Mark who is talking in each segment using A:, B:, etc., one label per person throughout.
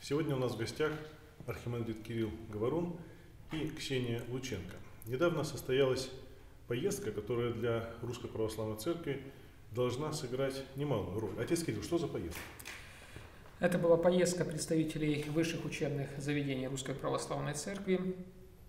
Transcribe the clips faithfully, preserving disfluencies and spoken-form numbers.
A: Сегодня у нас в гостях архимандрит Кирилл Говорун и Ксения Лученко. Недавно состоялась поездка, которая для Русской Православной Церкви должна сыграть немалую роль. Отец Кирилл, что за поездка?
B: Это была поездка представителей высших учебных заведений Русской Православной Церкви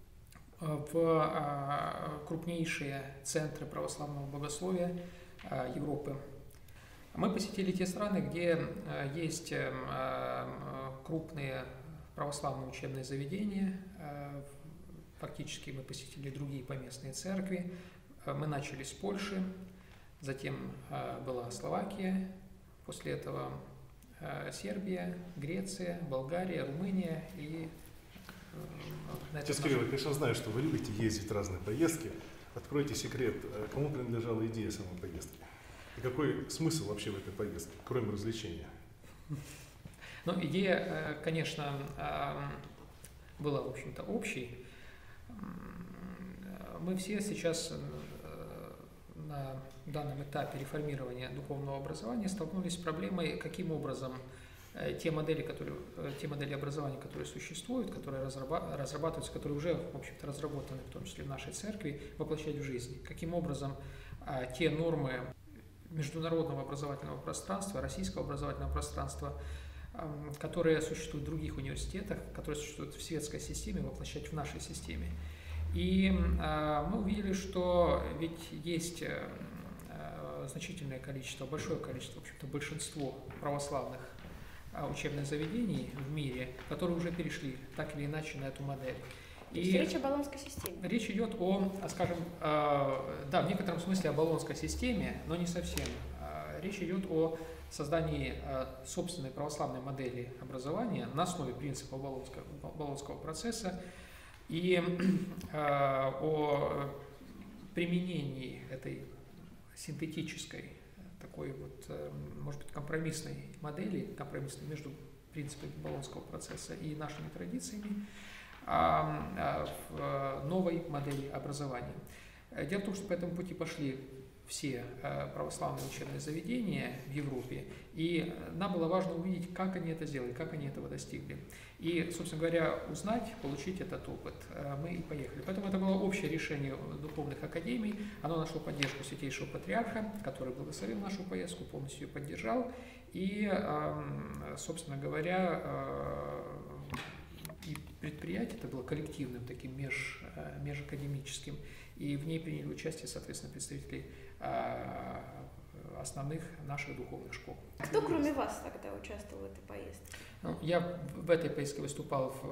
B: в крупнейшие центры православного богословия Европы. Мы посетили те страны, где есть крупные православные учебные заведения. Фактически мы посетили другие поместные церкви. Мы начали с Польши, затем была Словакия, после этого Сербия, Греция, Болгария, Румыния и...
A: Отец Кирилл, я, конечно, знаю, что вы любите ездить в разные поездки. Откройте секрет, кому принадлежала идея самой поездки? И какой смысл вообще в этой поездке, кроме развлечения?
B: Ну, идея, конечно, была, в общем-то, общей. Мы все сейчас на данном этапе реформирования духовного образования столкнулись с проблемой, каким образом те модели, которые, те модели образования, которые существуют, которые разрабатываются, которые уже, в общем-то, разработаны, в том числе в нашей церкви, воплощать в жизнь. Каким образом те нормы международного образовательного пространства, российского образовательного пространства, которые существуют в других университетах, которые существуют в светской системе, воплощать в нашей системе. И мы увидели, что ведь есть значительное количество, большое количество, в общем-то, большинство православных учебных заведений в мире, которые уже перешли так или иначе на эту модель.
C: То есть и речь о болонской системе?
B: Речь идет о, скажем, да, в некотором смысле о болонской системе, но не совсем. Речь идет о создании собственной православной модели образования на основе принципа болонского, болонского процесса и о применении этой синтетической, такой вот, может быть, компромиссной модели, компромиссной между принципами болонского процесса и нашими традициями, в новой модели образования. Дело в том, что по этому пути пошли все православные учебные заведения в Европе, и нам было важно увидеть, как они это сделали, как они этого достигли. И, собственно говоря, узнать, получить этот опыт. Мы и поехали. Поэтому это было общее решение духовных академий. Оно нашло поддержку Святейшего Патриарха, который благословил нашу поездку, полностью ее поддержал. И, собственно говоря, и предприятие это было коллективным, таким меж, межакадемическим, и в ней приняли участие, соответственно, представители основных наших духовных школ.
C: Кто, кроме вас, тогда участвовал в этой поездке?
B: Ну, я в этой поездке выступал в,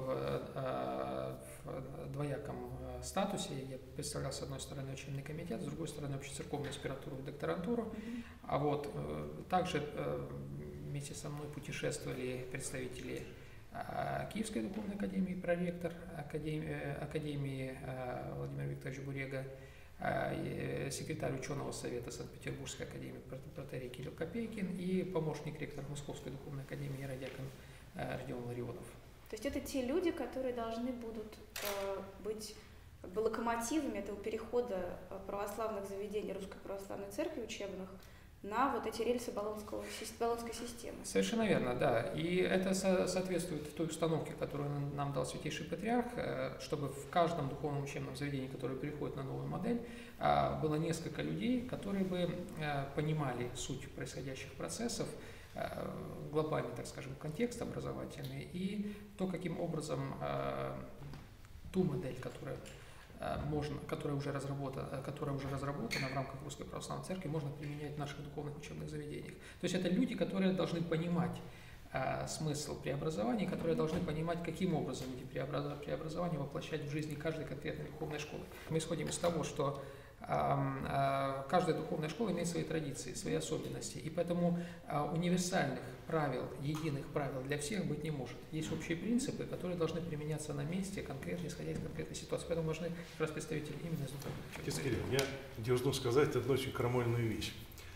B: в двояком статусе. Я представлял, с одной стороны, учебный комитет, с другой стороны, общецерковную аспирантуру и докторантуру. Mm-hmm. А вот также вместе со мной путешествовали представители Киевской духовной академии, проректор академии, академии Владимир Викторович Бурега, секретарь ученого совета Санкт-Петербургской академии протоиерей Кирилл Копейкин и помощник ректора Московской духовной академии радиакон Родион Ларионов.
C: То есть это те люди, которые должны будут э, быть как бы локомотивами этого перехода православных заведений Русской Православной Церкви учебных на вот эти рельсы болонской системы.
B: Совершенно верно, да. И это со соответствует той установке, которую нам дал Святейший Патриарх, чтобы в каждом духовном учебном заведении, которое переходит на новую модель, было несколько людей, которые бы понимали суть происходящих процессов, глобальный, так скажем, контекст образовательный и то, каким образом ту модель, которая можно, которая уже разработана, которая уже разработана в рамках Русской Православной Церкви, можно применять в наших духовных учебных заведениях. То есть это люди, которые должны понимать а, смысл преобразования, которые должны понимать, каким образом эти преобразования воплощать в жизни каждой конкретной духовной школы. Мы исходим из того, что а, а, каждая духовная школа имеет свои традиции, свои особенности, и поэтому а, универсальных правил, единых правил для всех быть не может. Есть общие принципы, которые должны применяться на месте, конкретно, исходя из конкретной ситуации. Поэтому важны как раз представители именно из духовных учебных заведений.
A: Отец Кирилл, я дерзну сказать одну очень крамольную вещь.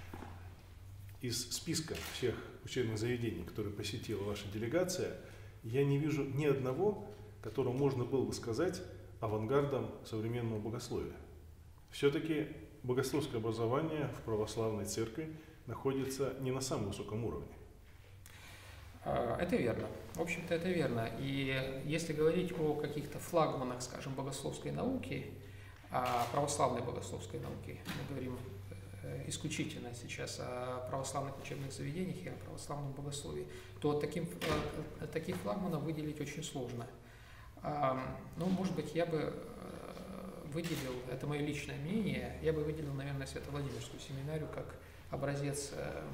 A: Из списка всех учебных заведений, которые посетила ваша делегация, я не вижу ни одного, которому можно было бы сказать авангардом современного богословия. Все-таки богословское образование в православной церкви находится не на самом высоком уровне.
B: Это верно. В общем-то, это верно. И если говорить о каких-то флагманах, скажем, богословской науки, православной богословской науки, мы говорим исключительно сейчас о православных учебных заведениях и о православном богословии, то таким, таких флагманов выделить очень сложно. Ну, может быть, я бы выделил, это мое личное мнение, я бы выделил, наверное, Свято-Владимирскую семинарию как образец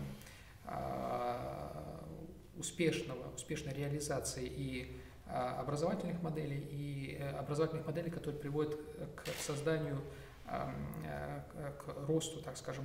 B: успешного, успешной реализации и образовательных моделей, и образовательных моделей, которые приводят к созданию, к росту, так скажем,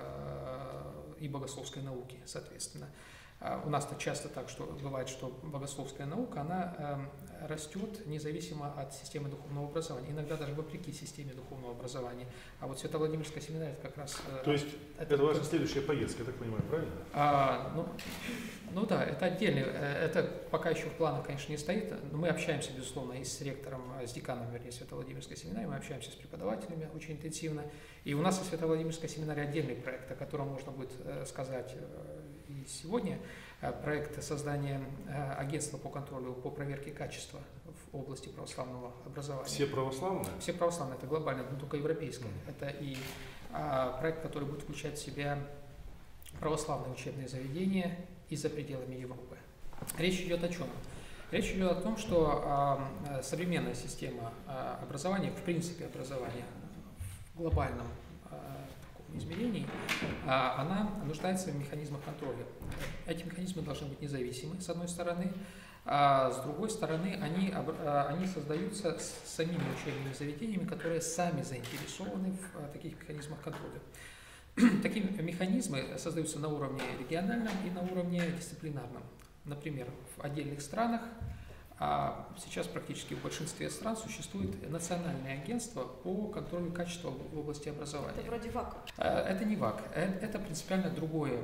B: и богословской науки, соответственно. У нас-то часто так, что бывает, что богословская наука, она растет независимо от системы духовного образования, иногда даже вопреки системе духовного образования. А вот Свято-Владимирская семинария как раз...
A: То есть это, это ваша следующая поездка, я так понимаю, правильно?
B: А, ну, ну да, это отдельно, это пока еще в планах, конечно, не стоит, но мы общаемся, безусловно, и с ректором, с деканом, вернее, Свято-Владимирской семинарии, мы общаемся с преподавателями очень интенсивно. И у нас в Свято-Владимирской семинарии отдельный проект, о котором можно будет сказать и сегодня, проект создания агентства по контролю, по проверке качества в области православного образования.
A: Все православные?
B: Все православные, это глобально, не только европейское. Mm. Это и а, проект, который будет включать в себя православные учебные заведения и за пределами Европы. Речь идет о чем? Речь идет о том, что а, современная система а, образования, в принципе образования в глобальном измерений, она нуждается в механизмах контроля. Эти механизмы должны быть независимы, с одной стороны, а с другой стороны, они, они создаются самими учебными заведениями, которые сами заинтересованы в таких механизмах контроля. Такие механизмы создаются на уровне региональном и на уровне дисциплинарном. Например, в отдельных странах, а сейчас практически в большинстве стран существует национальное агентство по контролю качества в области образования.
C: Это вроде ВАК.
B: Это не ВАК, это принципиально другое,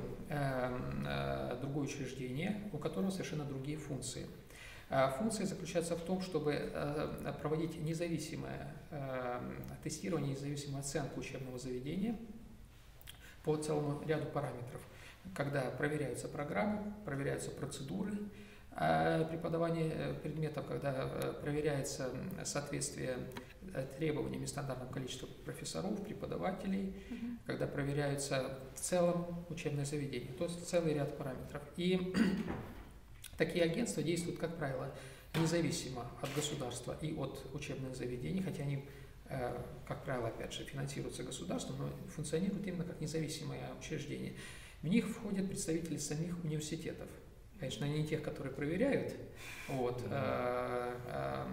B: другое учреждение, у которого совершенно другие функции. Функция заключается в том, чтобы проводить независимое тестирование, независимую оценку учебного заведения по целому ряду параметров, когда проверяются программы, проверяются процедуры преподавания предметов, когда проверяется соответствие требованиям и стандартам количества профессоров, преподавателей, mm-hmm. когда проверяются в целом учебное заведение, то есть целый ряд параметров. И такие агентства действуют, как правило, независимо от государства и от учебных заведений, хотя они, как правило, опять же, финансируются государством, но функционируют именно как независимые учреждения. В них входят представители самих университетов. Конечно, не тех, которые проверяют, вот, а, а,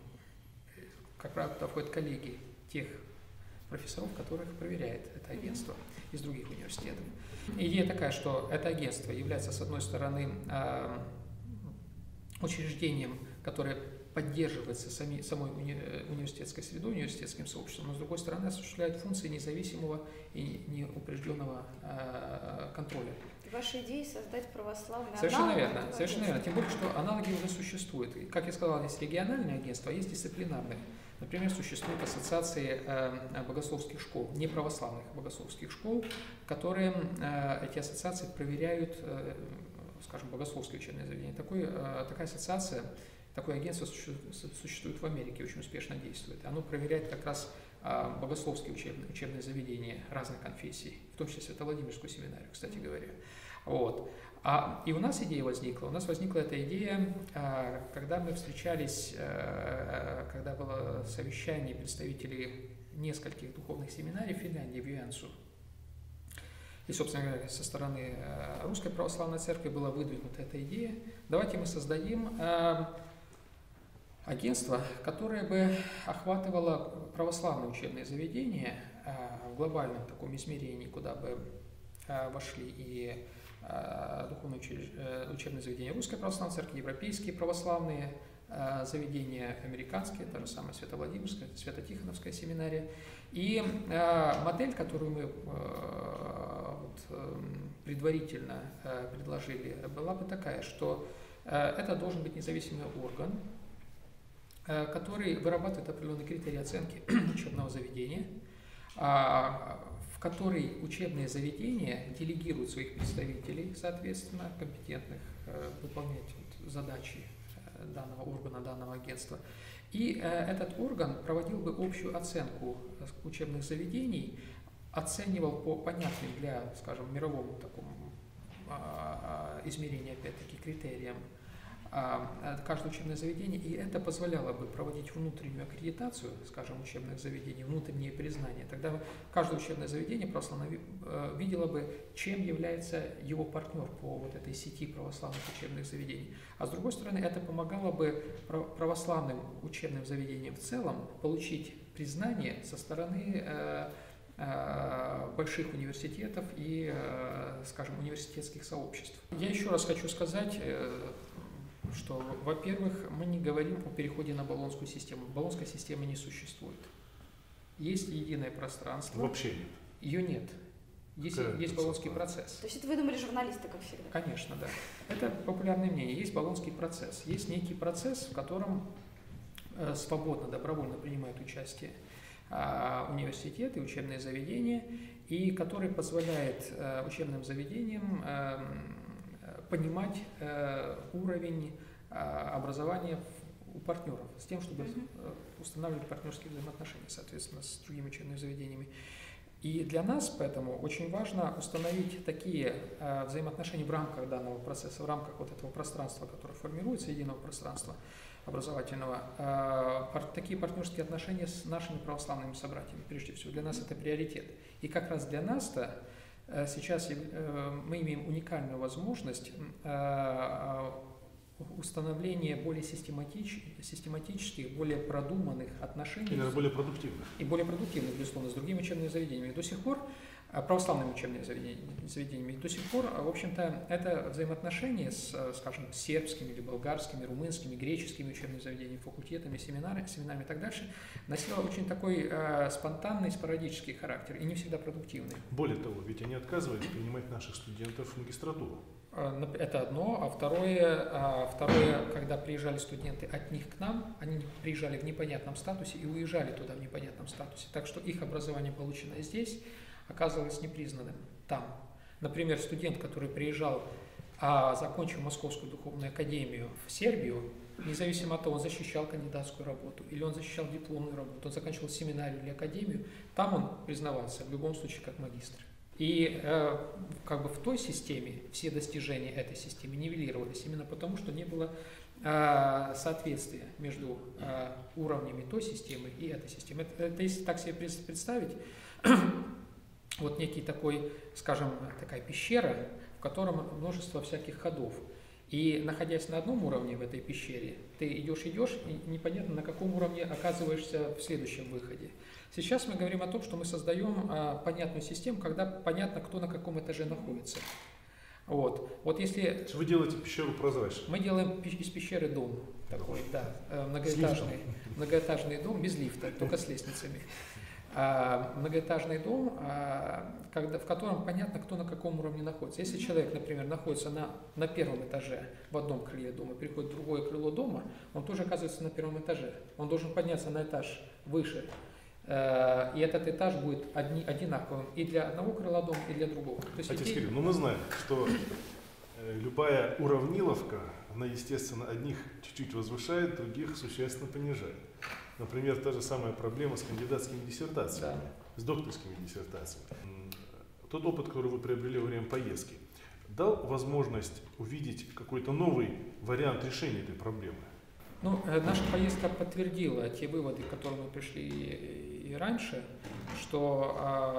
B: как правило, туда входят коллеги тех профессоров, которых проверяет это агентство из других университетов. Идея такая, что это агентство является, с одной стороны, а, учреждением, которое поддерживается сами, самой уни, университетской средой, университетским сообществом, но, с другой стороны, осуществляет функции независимого и неупрежденного а, контроля.
C: Ваша идея создать православный аналог?
B: Совершенно верно, совершенно верно. Тем более, что аналоги уже существуют. Как я сказал, есть региональные агентства, а есть дисциплинарные. Например, существуют ассоциации э, богословских школ, неправославных богословских школ, которые э, эти ассоциации проверяют, э, скажем, богословские учебные заведения. Такой, э, такая ассоциация, такое агентство существует в Америке, очень успешно действует. Оно проверяет как раз э, богословские учебные, учебные заведения разных конфессий, в том числе Свято-Владимирскую семинарию, кстати говоря. Вот. А, и у нас идея возникла. У нас возникла эта идея, а, когда мы встречались, а, когда было совещание представителей нескольких духовных семинарий в Финляндии, в Юэнсу. И, собственно говоря, со стороны Русской Православной Церкви была выдвинута эта идея. Давайте мы создадим а, агентство, которое бы охватывало православные учебные заведения а, в глобальном таком измерении, куда бы а, вошли и духовные учебные заведения Русской Православной Церкви, европейские православные заведения, американские, та же самая Свято-Владимирская, Свято-Тихоновская семинария. И модель, которую мы вот, предварительно предложили, была бы такая, что это должен быть независимый орган, который вырабатывает определенные критерии оценки учебного заведения. в который учебные заведения делегируют своих представителей, соответственно, компетентных, выполнять задачи данного органа, данного агентства. И этот орган проводил бы общую оценку учебных заведений, оценивал по понятным для, скажем, мировому такому измерению, опять-таки, критериям каждое учебное заведение, и это позволяло бы проводить внутреннюю аккредитацию, скажем, учебных заведений, внутреннее признание. Тогда каждое учебное заведение православное видело бы, чем является его партнер по вот этой сети православных учебных заведений. А с другой стороны, это помогало бы православным учебным заведениям в целом получить признание со стороны больших университетов и, скажем, университетских сообществ. Я еще раз хочу сказать, что, во-первых, мы не говорим о переходе на Болонскую систему. Болонской системы не существует. Есть единое пространство.
A: Вообще нет.
B: Ее нет. Есть, есть Болонский процесс.
C: То есть это выдумали журналисты, как всегда?
B: Конечно, да. Это популярное мнение. Есть Болонский процесс. Есть некий процесс, в котором э, свободно, добровольно принимают участие э, университеты, учебные заведения, и который позволяет э, учебным заведениям э, понимать э, уровень э, образования у партнеров, с тем, чтобы э, устанавливать партнерские взаимоотношения, соответственно, с другими учебными заведениями. И для нас поэтому очень важно установить такие э, взаимоотношения в рамках данного процесса, в рамках вот этого пространства, которое формируется, единого пространства образовательного, э, пар, такие партнерские отношения с нашими православными собратьями, прежде всего. Для нас это приоритет. И как раз для нас-то сейчас мы имеем уникальную возможность установления более систематич, систематических, более продуманных отношений.
A: И, наверное, более продуктивных.
B: И более продуктивных, безусловно, с другими учебными заведениями. До сих пор, православными учебными заведениями, заведениями, до сих пор, в общем-то, это взаимоотношения с, скажем, сербскими или болгарскими, румынскими, греческими учебными заведениями, факультетами, семинарами, семинарами и так дальше, носило очень такой э, спонтанный, спорадический характер и не всегда продуктивный.
A: Более того, ведь они отказывались принимать наших студентов в магистратуру.
B: Это одно, а второе, а второе, когда приезжали студенты от них к нам, они приезжали в непонятном статусе и уезжали туда в непонятном статусе, так что их образование, полученное здесь, оказывалось непризнанным там. Например, студент, который приезжал, а закончил Московскую духовную академию в Сербию, независимо от того, он защищал кандидатскую работу или он защищал дипломную работу, он заканчивал семинарию или академию, там он признавался в любом случае как магистр. И э, как бы в той системе все достижения этой системы нивелировались именно потому, что не было э, соответствия между э, уровнями той системы и этой системы. Это, это если так себе представить, вот некий такой, скажем, такая пещера, в котором множество всяких ходов. И находясь на одном уровне в этой пещере, ты идешь, идешь, и непонятно, на каком уровне оказываешься в следующем выходе. Сейчас мы говорим о том, что мы создаем а, понятную систему, когда понятно, кто на каком этаже находится. Вот, вот если...
A: Вы делаете пещеру прозрачной?
B: Мы делаем из пещеры дом такой, да, многоэтажный, многоэтажный дом без лифта, только с лестницами. А, многоэтажный дом, а, когда, в котором понятно, кто на каком уровне находится. Если человек, например, находится на, на первом этаже в одном крыле дома, переходит в другое крыло дома, он тоже оказывается на первом этаже. Он должен подняться на этаж выше. А, и этот этаж будет одни, одинаковым и для одного крыла дома, и для другого. То есть
A: Отец
B: идея...
A: Кирилл, ну мы знаем, что любая уравниловка, она, естественно, одних чуть-чуть возвышает, других существенно понижает. Например, та же самая проблема с кандидатскими диссертациями, да. с докторскими диссертациями. Тот опыт, который вы приобрели во время поездки, дал возможность увидеть какой-то новый вариант решения этой проблемы?
B: Ну, наша поездка подтвердила те выводы, к которым мы пришли и раньше, что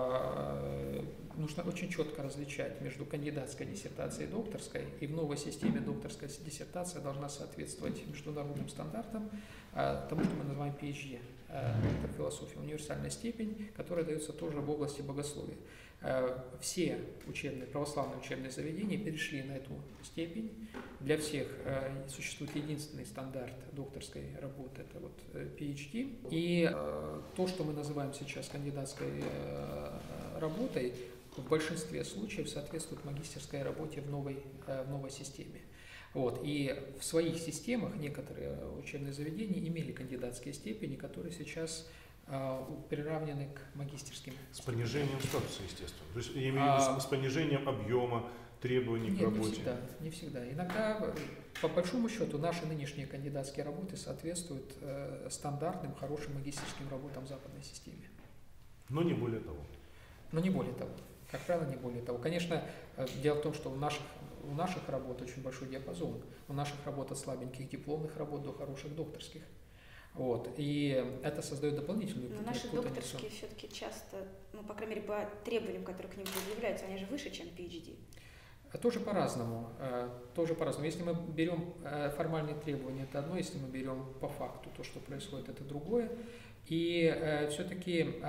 B: э, нужно очень четко различать между кандидатской диссертацией и докторской, и в новой системе докторская диссертация должна соответствовать международным стандартам, э, тому, что мы называем пи эйч ди, э, доктор философии, универсальная степень, которая дается тоже в области богословия. Э, все учебные, православные учебные заведения перешли на эту степень. Для всех э, существует единственный стандарт докторской работы, это вот э, пи эйч ди. И э, то, что мы называем сейчас кандидатской э, работой, в большинстве случаев соответствует магистерской работе в новой, э, в новой системе. Вот. И в своих системах некоторые учебные заведения имели кандидатские степени, которые сейчас приравнены к магистерским.
A: С понижением статуса, естественно. То есть я имею в виду а... с понижением объема требований
B: Нет,
A: к работе.
B: Не всегда, не всегда. Иногда, по большому счету, наши нынешние кандидатские работы соответствуют э, стандартным, хорошим магистерским работам в западной системе.
A: Но не более того.
B: Но не более того. Как правило, не более того. Конечно, дело в том, что у наших, у наших работ очень большой диапазон. У наших работ от слабеньких дипломных работ до хороших докторских. Вот. И это создает дополнительную путаницу.
C: Но наши докторские все-таки часто, ну, по крайней мере, по требованиям, которые к ним предъявляются, они же выше, чем пи эйч ди.
B: Тоже по-разному. Тоже по-разному. Если мы берем формальные требования, это одно, если мы берем по факту то, что происходит, это другое. И все-таки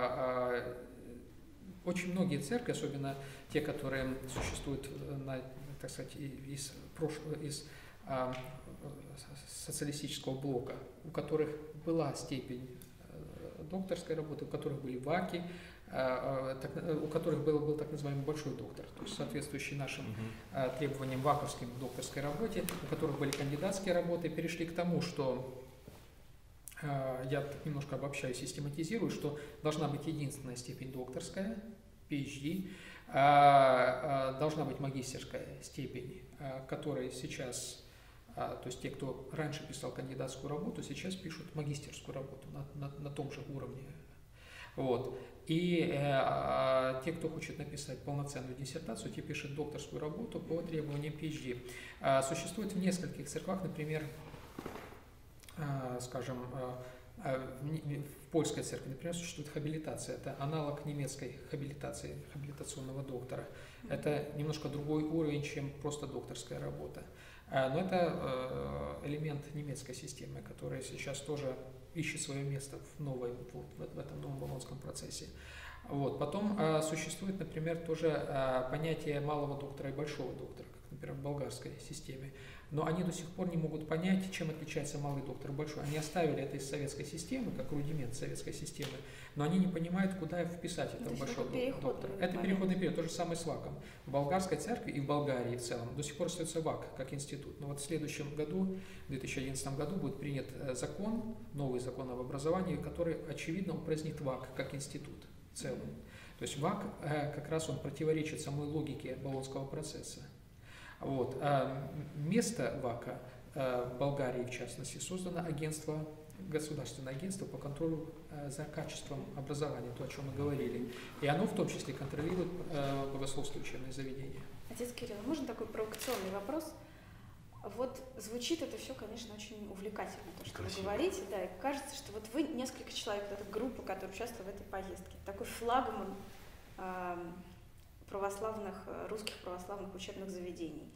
B: очень многие церкви, особенно те, которые существуют, на, так сказать, из, прошлого, из а, социалистического блока, у которых была степень докторской работы, у которых были ваки, а, так, у которых был, был так называемый большой доктор, то есть соответствующий нашим а, требованиям ваковским докторской работе, у которых были кандидатские работы, перешли к тому, что я так немножко обобщаю, систематизирую, что должна быть единственная степень докторская, пи эйч ди, должна быть магистерская степень, которой сейчас, то есть те, кто раньше писал кандидатскую работу, сейчас пишут магистерскую работу на, на, на том же уровне. Вот. И э, те, кто хочет написать полноценную диссертацию, те пишут докторскую работу по требованиям пи эйч ди. Э, существует в нескольких церквах, например, скажем, в польской церкви, например, существует хабилитация. Это аналог немецкой хабилитации, хабилитационного доктора. Это немножко другой уровень, чем просто докторская работа. Но это элемент немецкой системы, которая сейчас тоже ищет свое место в, новой, в этом новом болонском процессе. Вот. Потом существует, например, тоже понятие малого доктора и большого доктора, как, например, в болгарской системе. Но они до сих пор не могут понять, чем отличается малый доктор и большой. Они оставили это из советской системы, как рудимент советской системы, но они не понимают, куда вписать этого большого доктора. Это переходный период, то же самое с ВАКом. В болгарской церкви и в Болгарии в целом до сих пор остается ВАК как институт. Но вот в следующем году, в две тысячи одиннадцатом году, будет принят закон, новый закон об образовании, который, очевидно, упразднит ВАК как институт в целом. То есть ВАК как раз он противоречит самой логике болонского процесса. Вот. А место ВАКа в Болгарии, в частности, создано агентство, государственное агентство по контролю за качеством образования, то, о чем мы говорили. И оно в том числе контролирует богословские учебные заведения.
C: Отец Кирилл, можно такой провокационный вопрос? Вот звучит это все, конечно, очень увлекательно, то, что Красиво. Вы говорите, да, и кажется, что вот вы несколько человек, это группа, которая участвовала в этой поездке, такой флагман э, православных, русских православных учебных заведений.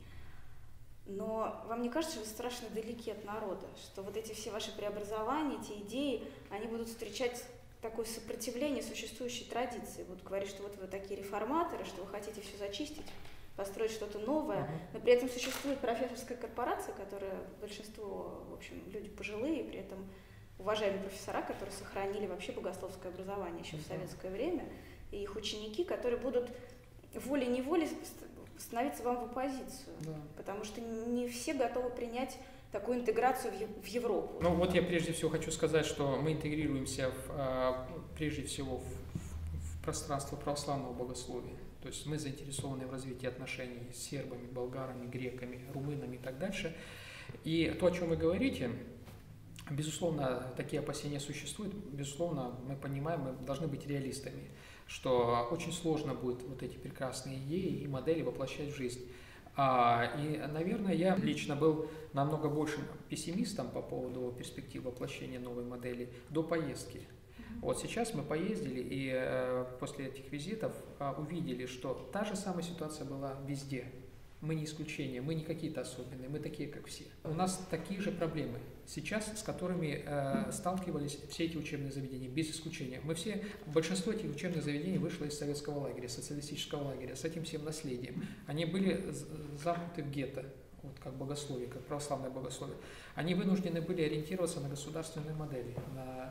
C: Но вам не кажется, что вы страшно далеки от народа, что вот эти все ваши преобразования, эти идеи, они будут встречать такое сопротивление существующей традиции? Будут говорить, что вот вы такие реформаторы, что вы хотите все зачистить, построить что-то новое, uh-huh. но при этом существует профессорская корпорация, которая большинство, в общем, люди пожилые, при этом уважаемые профессора, которые сохранили вообще богословское образование еще uh-huh. в советское время, и их ученики, которые будут волей-неволей становиться вам в оппозицию, да. потому что не все готовы принять такую интеграцию в Европу.
B: Ну вот я прежде всего хочу сказать, что мы интегрируемся в, прежде всего в, в пространство православного богословия. То есть мы заинтересованы в развитии отношений с сербами, болгарами, греками, румынами и так дальше. И то, о чем вы говорите, безусловно, такие опасения существуют. Безусловно, мы понимаем, мы должны быть реалистами, что очень сложно будет вот эти прекрасные идеи и модели воплощать в жизнь. А, и, наверное, я лично был намного большим пессимистом по поводу перспектив воплощения новой модели до поездки. Вот сейчас мы поездили и э, после этих визитов э, увидели, что та же самая ситуация была везде. Мы не исключение, мы не какие-то особенные, мы такие, как все. У нас такие же проблемы сейчас, с которыми э, сталкивались все эти учебные заведения, без исключения. Мы все, большинство этих учебных заведений вышло из советского лагеря, социалистического лагеря, с этим всем наследием. Они были замкнуты в гетто, вот как богословие, как православное богословие. Они вынуждены были ориентироваться на государственные модели, на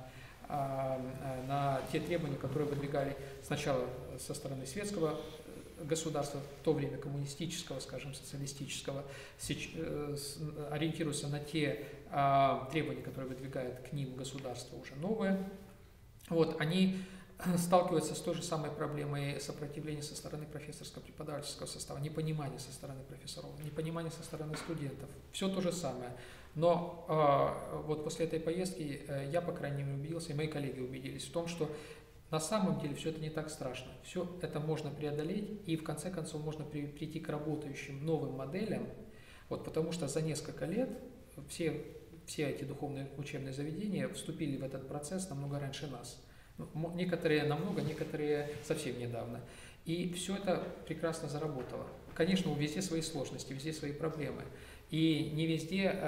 B: на те требования, которые выдвигали сначала со стороны светского государства, в то время коммунистического, скажем, социалистического, ориентируются на те требования, которые выдвигает к ним государство уже новое. вот, они сталкиваются с той же самой проблемой сопротивления со стороны профессорско-преподавательского состава, непонимания со стороны профессоров, непонимания со стороны студентов. Все то же самое. Но э, вот после этой поездки э, я, по крайней мере, убедился, и мои коллеги убедились в том, что на самом деле все это не так страшно. Все это можно преодолеть, и в конце концов можно при, прийти к работающим новым моделям, вот, потому что за несколько лет все, все эти духовные учебные заведения вступили в этот процесс намного раньше нас. Некоторые намного, некоторые совсем недавно. И все это прекрасно заработало. Конечно, везде свои сложности, везде свои проблемы. И не везде э,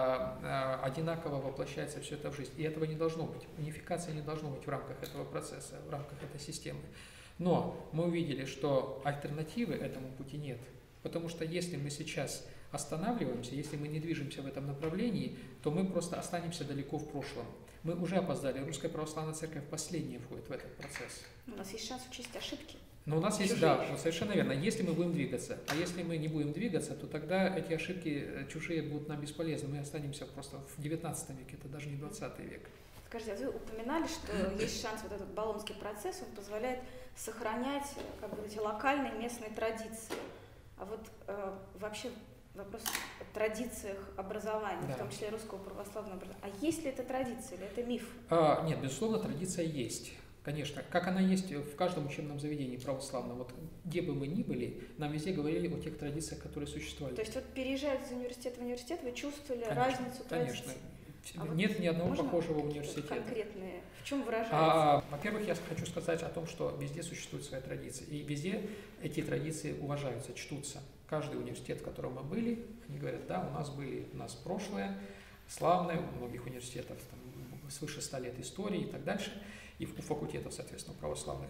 B: э, одинаково воплощается все это в жизнь. И этого не должно быть. Унификация не должно быть в рамках этого процесса, в рамках этой системы. Но мы увидели, что альтернативы этому пути нет. Потому что если мы сейчас останавливаемся, если мы не движемся в этом направлении, то мы просто останемся далеко в прошлом. Мы уже опоздали. Русская православная церковь последняя входит в этот процесс.
C: У нас есть шанс учесть ошибки.
B: Но у нас есть, да, вот совершенно верно, если мы будем двигаться. А если мы не будем двигаться, то тогда эти ошибки чужие будут нам бесполезны. Мы останемся просто в девятнадцатом веке, это даже не двадцатый век.
C: Скажите, а вы упоминали, что есть шанс, вот этот болонский процесс, он позволяет сохранять, как бы, эти локальные местные традиции. А вот э, вообще вопрос о традициях образования, да, в том числе русского православного образования. А есть ли это традиция или это миф?
B: А, нет, безусловно, традиция есть. Конечно, как она есть в каждом учебном заведении православном. Вот где бы мы ни были, нам везде говорили о тех традициях, которые существовали.
C: То есть вот переезжая из университета в университет, вы чувствовали
B: конечно,
C: разницу традиций?
B: Конечно.
C: А
B: нет
C: вот
B: ни одного
C: можно
B: похожего университета.
C: Конкретные. В чем выражается?
B: А, во-первых, я хочу сказать о том, что везде существуют свои традиции. И везде эти традиции уважаются, чтутся. Каждый университет, в котором мы были, они говорят, да, у нас были, у нас прошлое славное, у многих университетов там, свыше ста лет истории и так дальше, и у факультетов, соответственно, православных.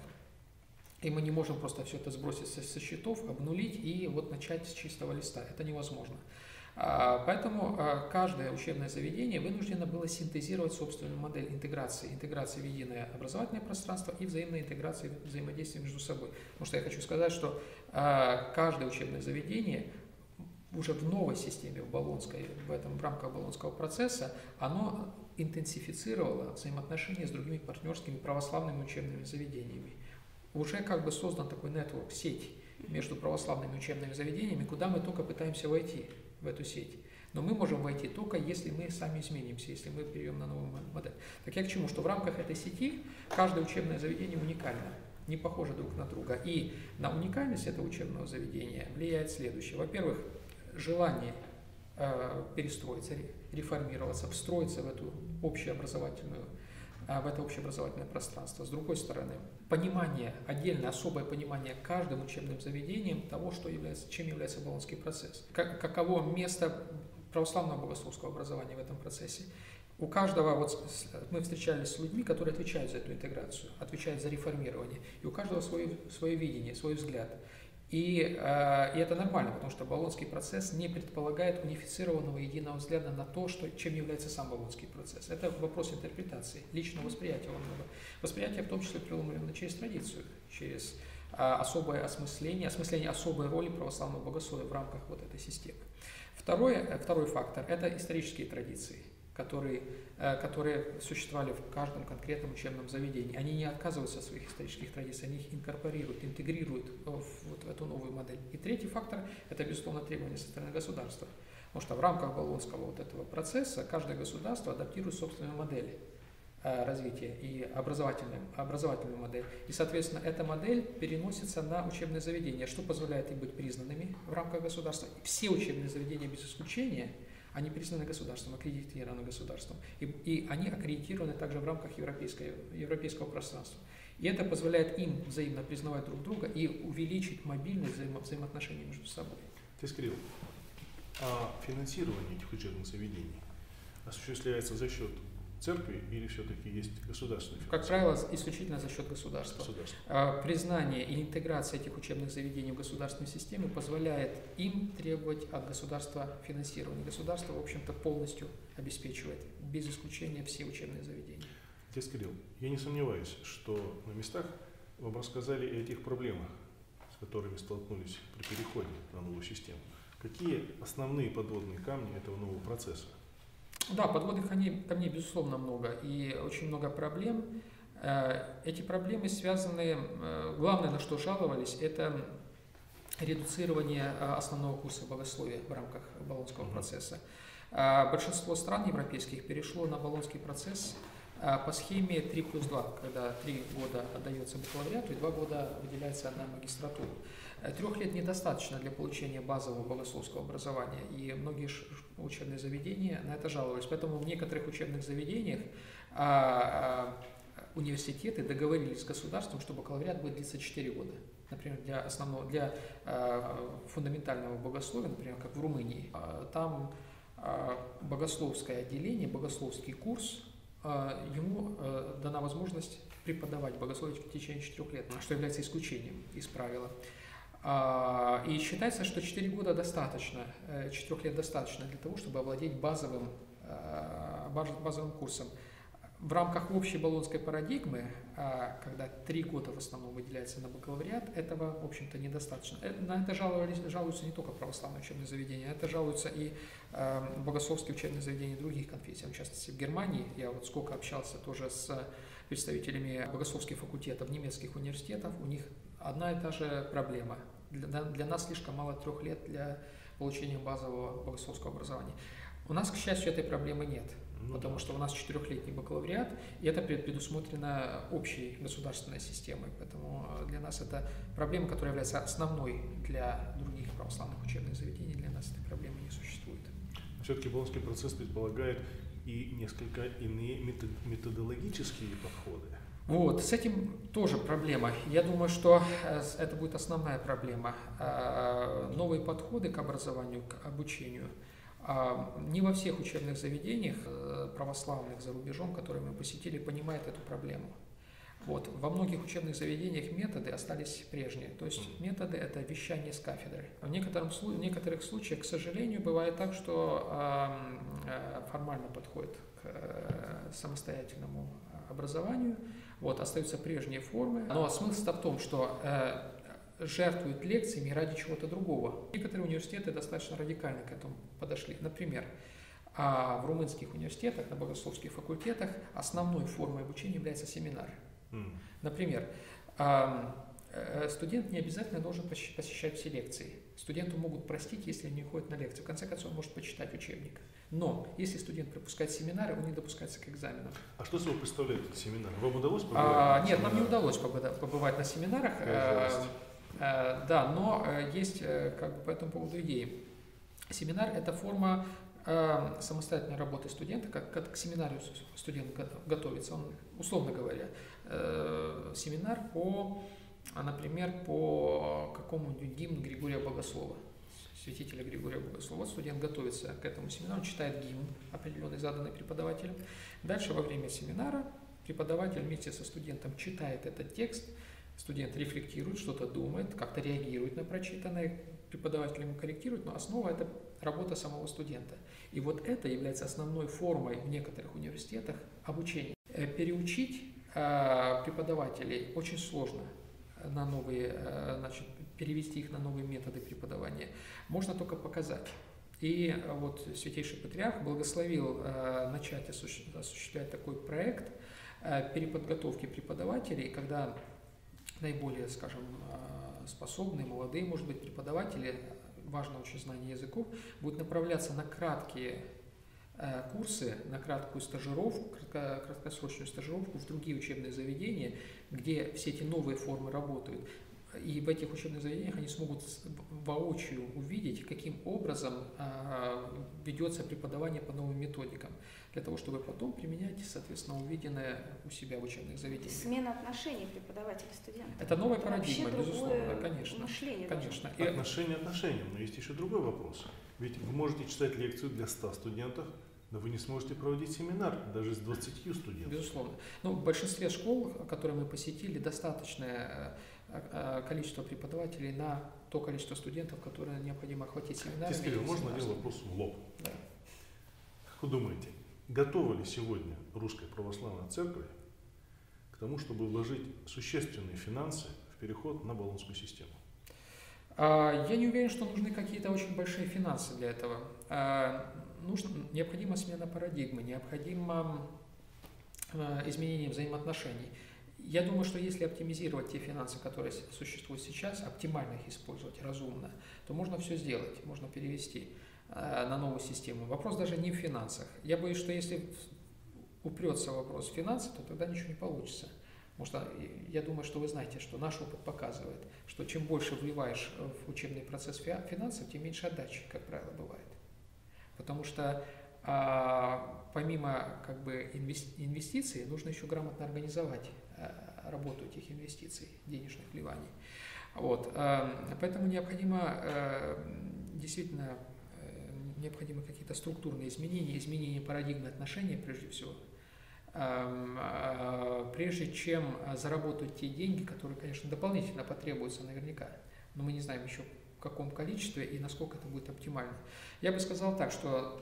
B: И мы не можем просто все это сбросить со, со счетов, обнулить и вот начать с чистого листа. Это невозможно. А, поэтому а, каждое учебное заведение вынуждено было синтезировать собственную модель интеграции, интеграции в единое образовательное пространство и взаимной интеграции, взаимодействия между собой. Потому что я хочу сказать, что а, каждое учебное заведение уже в новой системе, в Болонской, в этом в рамках Болонского процесса, оно интенсифицировало взаимоотношения с другими партнерскими православными учебными заведениями. Уже как бы создан такой нетворк, сеть между православными учебными заведениями, куда мы только пытаемся войти в эту сеть. Но мы можем войти только если мы сами изменимся, если мы перейдем на новую модель. Так я к чему? Что в рамках этой сети каждое учебное заведение уникально, не похоже друг на друга. И на уникальность этого учебного заведения влияет следующее. Во-первых, желание э, перестроиться, реформироваться, встроиться в эту общеобразовательную, э, в это общеобразовательное пространство. С другой стороны, понимание, отдельное, особое понимание каждым учебным заведением того, что является, чем является Болонский процесс. Как, каково место православного богословского образования в этом процессе. У каждого, вот мы встречались с людьми, которые отвечают за эту интеграцию, отвечают за реформирование. И у каждого свое, свое видение, свой взгляд. И, э, и это нормально, потому что Болонский процесс не предполагает унифицированного единого взгляда на то, что, чем является сам Болонский процесс. Это вопрос интерпретации, личного восприятия во многом. Восприятие в том числе преломлено через традицию, через э, особое осмысление, осмысление особой роли православного богословия в рамках вот этой системы. Второе, второй фактор – это исторические традиции, которые, которые существовали в каждом конкретном учебном заведении. Они не отказываются от своих исторических традиций, они их инкорпорируют, интегрируют в, вот в эту новую модель. И третий фактор – это, безусловно, требования со стороны государства. Потому что в рамках Болонского вот этого процесса каждое государство адаптирует собственную модель развития и образовательную, образовательную модель. И, соответственно, эта модель переносится на учебные заведения, что позволяет им быть признанными в рамках государства. Все учебные заведения без исключения они признаны государством, аккредитированы государством. И, и они аккредитированы также в рамках европейского, европейского пространства. И это позволяет им взаимно признавать друг друга и увеличить мобильность взаимо, взаимоотношений между собой.
A: Ты сказал, а финансирование этих учебных заведений осуществляется за счет церкви или все-таки есть государственное финансирование?
B: Как правило, исключительно за счет государства.
A: Государство.
B: Признание и интеграция этих учебных заведений в государственную систему позволяет им требовать от государства финансирования. Государство, в общем-то, полностью обеспечивает, без исключения, все учебные заведения.
A: Отец Кирилл, я не сомневаюсь, что на местах вам рассказали и о тех проблемах, с которыми столкнулись при переходе на новую систему. Какие основные подводные камни этого нового процесса?
B: Да, подводных камней, безусловно, много, и очень много проблем. Эти проблемы связаны, главное, на что жаловались, это редуцирование основного курса богословия в рамках Болонского процесса. Большинство стран европейских перешло на Болонский процесс по схеме три плюс два, когда три года отдается бакалавриату и два года выделяется на магистратуру. Трех лет недостаточно для получения базового богословского образования, и многие учебные заведения на это жаловались. Поэтому в некоторых учебных заведениях университеты договорились с государством, что бакалавриат будет длиться четыре года. Например, для основного, для фундаментального богословия, например, как в Румынии, там богословское отделение, богословский курс, ему дана возможность преподавать богословие в течение четырех лет, что является исключением из правила. И считается, что четыре года достаточно, четырех лет достаточно для того, чтобы овладеть базовым, базовым курсом. В рамках общей болонской парадигмы, когда три года в основном выделяется на бакалавриат, этого, в общем-то, недостаточно. На это жаловались, жалуются не только православные учебные заведения, это жалуются и богословские учебные заведения других конфессий. В частности, в Германии, я вот сколько общался тоже с представителями богословских факультетов немецких университетов, у них одна и та же проблема. Для, для нас слишком мало трех лет для получения базового богословского образования. У нас, к счастью, этой проблемы нет. Ну, потому да. что у нас четырехлетний бакалавриат, и это предусмотрено общей государственной системой. Поэтому для нас это проблема, которая является основной для других православных учебных заведений. Для нас этой проблемы не существует.
A: Все-таки Болонский процесс предполагает и несколько иные методологические подходы.
B: Вот, с этим тоже проблема. Я думаю, что это будет основная проблема. Новые подходы к образованию, к обучению. Не во всех учебных заведениях православных за рубежом, которые мы посетили, понимают эту проблему. Вот. Во многих учебных заведениях методы остались прежние. То есть методы – это вещание с кафедры. В, некотором, в некоторых случаях, к сожалению, бывает так, что э, формально подходит к э, самостоятельному образованию, вот, остаются прежние формы. Но смысл в том, что э, жертвуют лекциями ради чего-то другого. Некоторые университеты достаточно радикально к этому подошли. Например, в румынских университетах, на богословских факультетах основной формой обучения является семинар. Mm. Например, студент не обязательно должен посещать все лекции. Студенту могут простить, если он не ходит на лекции. В конце концов, он может почитать учебник. Но если студент пропускает семинары, он не допускается к экзаменам.
A: А что собой представляет этот семинар? Вам удалось побывать?
B: А, нет, нам не удалось побывать на семинарах. А, да, но есть как бы, по этому поводу идеи. Семинар – это форма э, самостоятельной работы студента, как, как к семинарию студент готовится. Он, условно говоря, э, семинар по, например, по какому-нибудь гимну Григория Богослова, святителя Григория Богослова. Вот студент готовится к этому семинару, читает гимн, определенный, заданный преподавателем. Дальше во время семинара преподаватель вместе со студентом читает этот текст, студент рефлектирует, что-то думает, как-то реагирует на прочитанное, преподаватель ему корректирует, но основа – это работа самого студента. И вот это является основной формой в некоторых университетах обучения. Переучить э, преподавателей очень сложно на новые, э, значит, перевести их на новые методы преподавания. Можно только показать. И вот Святейший Патриарх благословил э, начать осуществлять, осуществлять такой проект э, переподготовки преподавателей, когда наиболее, скажем, способные, молодые, может быть, преподаватели, важно очень знание языков, будут направляться на краткие э, курсы, на краткую стажировку, кратко, краткосрочную стажировку в другие учебные заведения, где все эти новые формы работают. И в этих учебных заведениях они смогут воочию увидеть, каким образом э, ведется преподавание по новым методикам, для того, чтобы потом применять, соответственно, увиденное у себя в учебных заведениях.
C: Смена отношений преподавателя студента.
B: Это новая это парадигма, безусловно, конечно.
C: Мышление
B: конечно.
A: И отношения отношениям, но есть еще другой вопрос. Ведь вы можете читать лекцию для ста студентов, но вы не сможете проводить семинар даже с двадцатью студентами.
B: Безусловно. Ну, в большинстве школ, которые мы посетили, достаточное количество преподавателей на то количество студентов, которое необходимо охватить семинарами.
A: Отец Кирилл, можно один вопрос в лоб?
B: Да.
A: Как вы думаете, готова ли сегодня Русская Православная Церковь к тому, чтобы вложить существенные финансы в переход на Болонскую систему?
B: Я не уверен, что нужны какие-то очень большие финансы для этого. Нужно, необходима смена парадигмы, необходимо изменение взаимоотношений. я думаю, что если оптимизировать те финансы, которые существуют сейчас, оптимально их использовать, разумно, то можно все сделать, можно перевести э, на новую систему. Вопрос даже не в финансах. Я боюсь, что если упрется вопрос в финансы, то тогда ничего не получится. Потому что я думаю, что вы знаете, что наш опыт показывает, что чем больше вливаешь в учебный процесс финансов, тем меньше отдачи, как правило, бывает. Потому что а, помимо как бы инвестиций, нужно еще грамотно организовать а, работу этих инвестиций, денежных вливаний. Вот, а, поэтому необходимо а, действительно а, необходимы какие-то структурные изменения, изменения парадигмы отношений прежде всего. Прежде чем заработать те деньги, которые, конечно, дополнительно потребуются наверняка, но мы не знаем еще в каком количестве и насколько это будет оптимально. Я бы сказал так, что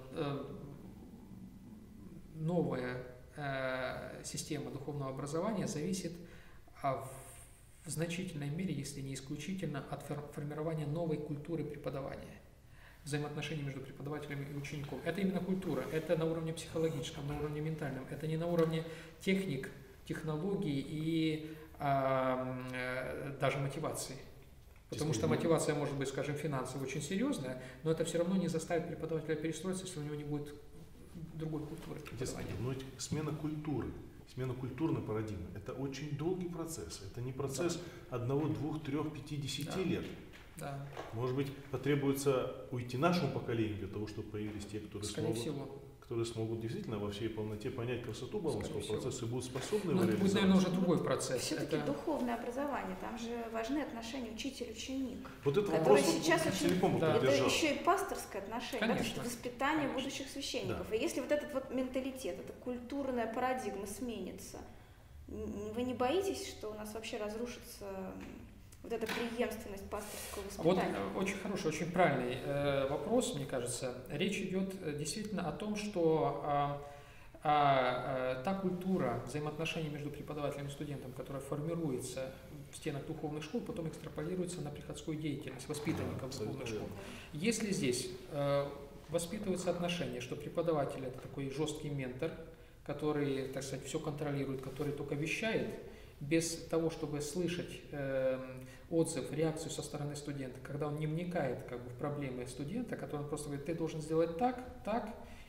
B: новая система духовного образования зависит в значительной мере, если не исключительно, от формирования новой культуры преподавания, взаимоотношений между преподавателем и учеником. Это именно культура, это на уровне психологическом, на уровне ментальном, это не на уровне техник, технологий и а, даже мотивации. Потому что мотивация может быть, скажем, финансово очень серьезная, но это все равно не заставит преподавателя перестроиться, если у него не будет другой культуры преподавания.
A: Но смена культуры, смена культурной парадигмы – это очень долгий процесс. Это не процесс да. одного, двух, трех, пяти, десяти да. лет.
B: Да.
A: Может быть, потребуется уйти нашему поколению для того, чтобы появились те, которые смогут, которые смогут действительно во всей полноте понять красоту Болонского процесса и будут способны
B: его реализовать. Это будет, наверное, уже другой процесс.
C: Все-таки это... духовное образование, там же важны отношения учитель-ученик.
A: Вот это
C: вопрос
A: вот
C: сейчас очень...
A: целиком
C: да.
A: поддержал.
C: Это еще и пасторское отношение,
B: Конечно.
C: это воспитание
B: Конечно.
C: будущих священников.
A: Да.
C: И если вот этот вот менталитет, эта культурная парадигма сменится, вы не боитесь, что у нас вообще разрушится... вот эта преемственность пасторского воспитания?
B: Вот очень хороший, очень правильный э, вопрос, мне кажется. Речь идет действительно о том, что э, э, та культура взаимоотношений между преподавателем и студентом, которая формируется в стенах духовных школ, потом экстраполируется на приходскую деятельность воспитанников да, духовных школ. Если здесь э, воспитываются отношения, что преподаватель – это такой жесткий ментор, который, так сказать, все контролирует, который только вещает, без того, чтобы слышать э, отзыв, реакцию со стороны студента, когда он не вникает как бы, в проблемы студента, который он просто говорит, ты должен сделать так, так,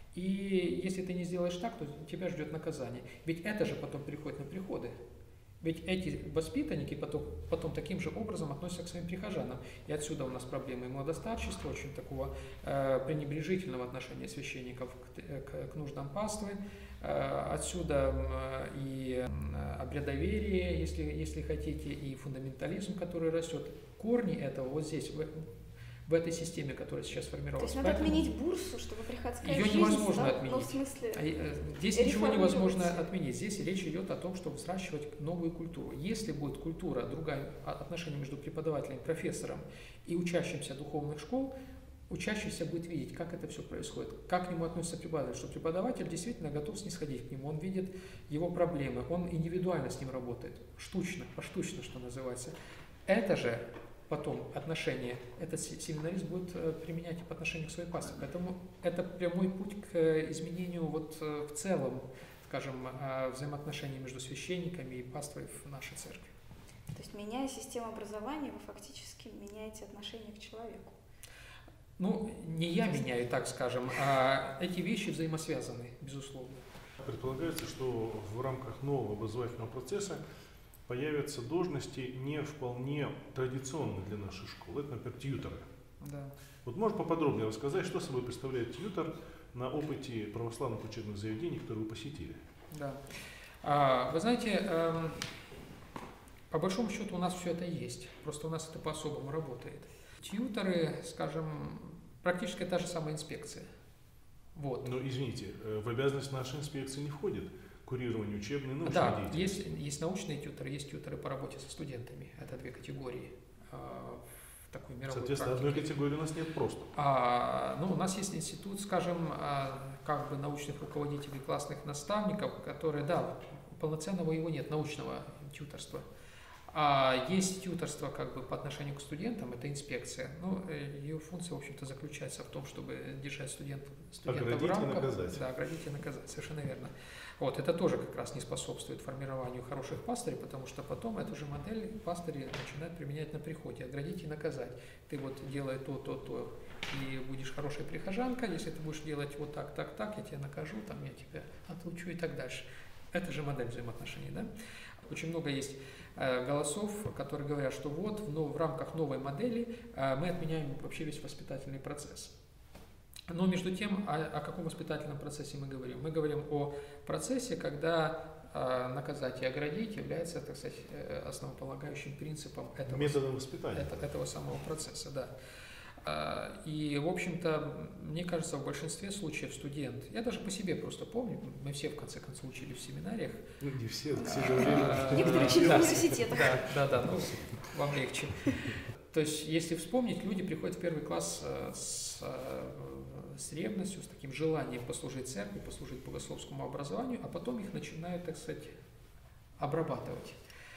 B: и если ты не сделаешь так, то тебя ждет наказание. Ведь это же потом переходит на приходы. Ведь эти воспитанники потом, потом таким же образом относятся к своим прихожанам. И отсюда у нас проблемы младостарчества, очень такого э, пренебрежительного отношения священников к, к, к нуждам паствы. Э, отсюда э, и обрядоверие, если, если хотите, и фундаментализм, который растет. Корни этого вот здесь, в, в этой системе, которая сейчас формировалась.
C: То есть надо Поэтому отменить бурсу, чтобы приходская
B: ее
C: жизнь
B: невозможно
C: стала,
B: отменить.
C: Ну, в смысле,
B: здесь ничего невозможно отменить. Здесь речь идет о том, чтобы взращивать новую культуру. Если будет культура, другая, отношение между преподавателем, профессором и учащимся духовных школ, учащийся будет видеть, как это все происходит, как к нему относится преподаватель, что преподаватель действительно готов снисходить к нему, он видит его проблемы, он индивидуально с ним работает, штучно, поштучно, что называется. Это же потом отношение, этот семинарист будет применять и по отношению к своей пастве. Поэтому это прямой путь к изменению вот в целом, скажем, взаимоотношений между священниками и паствой в нашей церкви.
C: То есть, меняя систему образования, вы фактически меняете отношение к человеку.
B: Ну, не я меняю, так скажем, а эти вещи взаимосвязаны, безусловно.
A: Предполагается, что в рамках нового образовательного процесса появятся должности не вполне традиционные для нашей школы. Это, например, тьюторы.
B: Да.
A: Вот можешь поподробнее рассказать, что собой представляет тьютор на опыте православных учебных заведений, которые вы посетили?
B: Да. А, вы знаете, эм, по большому счету у нас все это есть, просто у нас это по-особому работает. Тьюторы, скажем, практически та же самая инспекция. Вот.
A: Но, извините, в обязанность нашей инспекции не входит курирование учебной и научной
B: да,
A: деятельности.
B: Есть, есть научные тьюторы, есть тьюторы по работе со студентами. Это две категории э, в такой мировой
A: Соответственно,
B: практике.
A: одной категории у нас нет просто.
B: А, ну, у нас есть институт, скажем, а, как бы научных руководителей, классных наставников, которые, да, полноценного его нет, научного тьюторства. А есть тьюторство как бы по отношению к студентам, это инспекция. Но ее функция, в общем-то, заключается в том, чтобы держать студент, студента в рамках.
A: Оградить и наказать.
B: Да, оградить и наказать, совершенно верно. Вот, это тоже как раз не способствует формированию хороших пастырей, потому что потом эту же модель пастыри начинают применять на приходе. Оградить и наказать. Ты вот делай то, то, то, и будешь хорошей прихожанкой. Если ты будешь делать вот так, так, так, я тебя накажу, там я тебя отлучу и так дальше. Это же модель взаимоотношений, да? Очень много есть голосов, которые говорят, что вот в, в рамках новой модели мы отменяем вообще весь воспитательный процесс. Но между тем, о, о каком воспитательном процессе мы говорим? Мы говорим о процессе, когда э, наказать и оградить является, так сказать, основополагающим принципом этого,
A: методом воспитания.
B: Это, этого самого процесса, да. И, в общем-то, мне кажется, в большинстве случаев студент, я даже по себе просто помню, мы все, в конце концов, учили в семинариях.
A: Ну, не все, все говорили.
C: Некоторые учили в университетах.
B: Да, да, да, ну, вам легче. То есть, если вспомнить, люди приходят в первый класс с, с ревностью, с таким желанием послужить церкви, послужить богословскому образованию, а потом их начинают, так сказать, обрабатывать.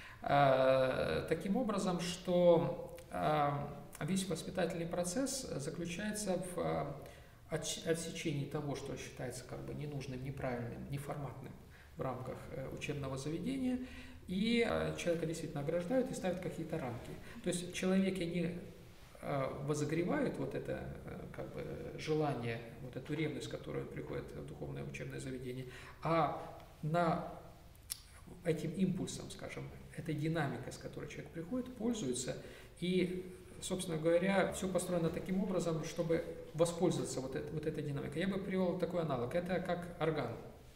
B: Таким образом, что весь воспитательный процесс заключается в отсечении того, что считается как бы ненужным, неправильным, неформатным в рамках учебного заведения, и человека действительно ограждают и ставят какие-то рамки. То есть человеки не возогревают вот это как бы желание, вот эту ревность, которая приходит в духовное учебное заведение, а на этим импульсом, скажем, этой динамикой, с которой человек приходит, пользуется. И, собственно говоря, все построено таким образом, чтобы воспользоваться вот, это, вот этой динамикой. Я бы привел такой аналог. Это как орган.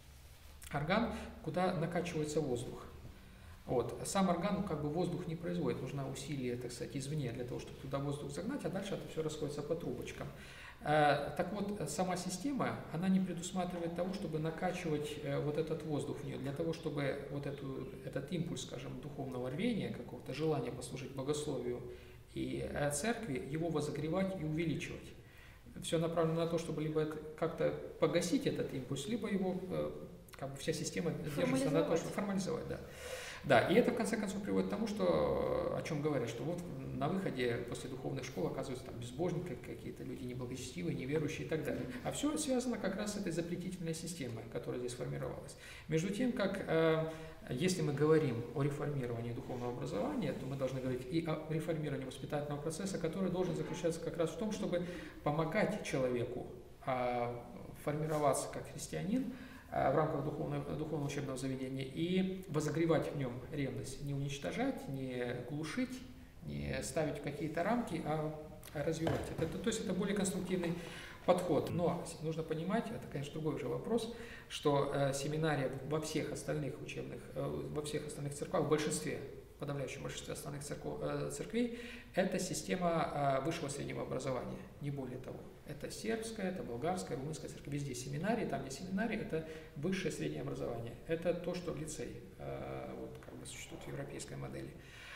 B: Орган, куда накачивается воздух. Вот. Сам орган как бы воздух не производит, нужно усилие, так сказать, извне для того, чтобы туда воздух загнать, а дальше это все расходится по трубочкам. Так вот, сама система, она не предусматривает того, чтобы накачивать вот этот воздух в нее, для того, чтобы вот эту, этот импульс, скажем, духовного рвения, какого-то желания послужить богословию и церкви, его возогревать и увеличивать. Все направлено на то, чтобы либо как-то погасить этот импульс, либо его, как бы вся система держится на то, чтобы формализовать, да. Да, и это в конце концов приводит к тому, что, о чем говорят, что вот на выходе после духовных школ оказываются там безбожники, какие-то люди неблагочестивые, неверующие и так далее. А все связано как раз с этой запретительной системой, которая здесь формировалась. Между тем, как э, если мы говорим о реформировании духовного образования, то мы должны говорить и о реформировании воспитательного процесса, который должен заключаться как раз в том, чтобы помогать человеку э, формироваться как христианин в рамках духовного, духовного учебного заведения и возогревать в нем ревность, не уничтожать, не глушить, не ставить в какие-то рамки, а развивать. Это, то есть это более конструктивный подход. Но нужно понимать, это, конечно, другой уже вопрос, что э, семинария во всех остальных учебных, э, во всех остальных церквах, в большинстве, в подавляющем большинстве остальных церков, э, церквей, это система э, высшего среднего образования, не более того. Это сербская, это болгарская, румынская церковь. Везде семинарии, там не семинарии, это высшее среднее образование. Это то, что лицей, э, вот как бы существует в европейской модели,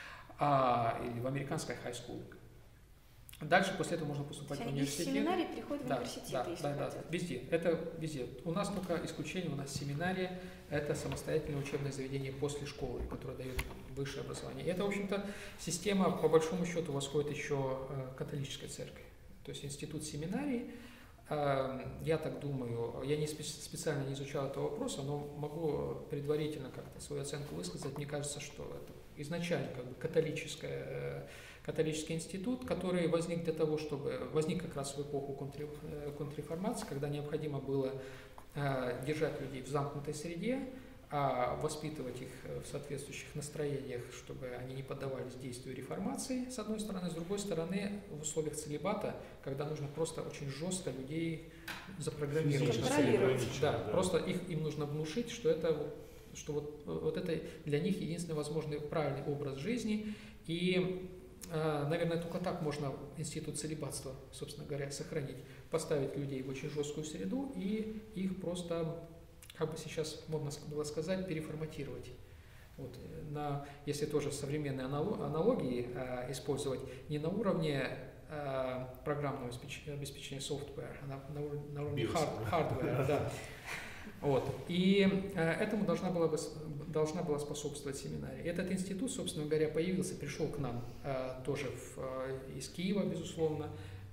B: а, или в американской high school. Дальше после этого можно поступать в университет.
C: Семинарии приходят в
B: да,
C: университет,
B: да,
C: если
B: да, да,
C: хотят.
B: везде. Это везде. У нас только исключение, у нас семинария, это самостоятельное учебное заведение после школы, которое дает высшее образование. И это, в общем-то, система, по большому счету, восходит еще к католической церкви. То есть институт семинарий, я так думаю, я не специально не изучал этого вопроса, но могу предварительно как-то свою оценку высказать. Мне кажется, что это изначально как бы католическая, католический институт, который возник для того, чтобы возник как раз в эпоху контрреформации, когда необходимо было держать людей в замкнутой среде, а воспитывать их в соответствующих настроениях, чтобы они не поддавались действию реформации, с одной стороны, с другой стороны, в условиях целибата, когда нужно просто очень жестко людей запрограммировать. Да, да, просто их, им нужно внушить, что это, что вот, вот это для них единственный возможный правильный образ жизни, и, наверное, только так можно институт целибатства, собственно говоря, сохранить, поставить людей в очень жесткую среду и их просто, как бы сейчас модно было сказать, переформатировать. Вот, на, если тоже современные аналогии э, использовать, не на уровне э, программного обеспечения, обеспечения software, а на, на, на уровне hard, hardware, да. Вот. И э, этому должна была, бы, должна была способствовать семинария. Этот институт, собственно говоря, появился, пришел к нам э, тоже в, э, из Киева, безусловно,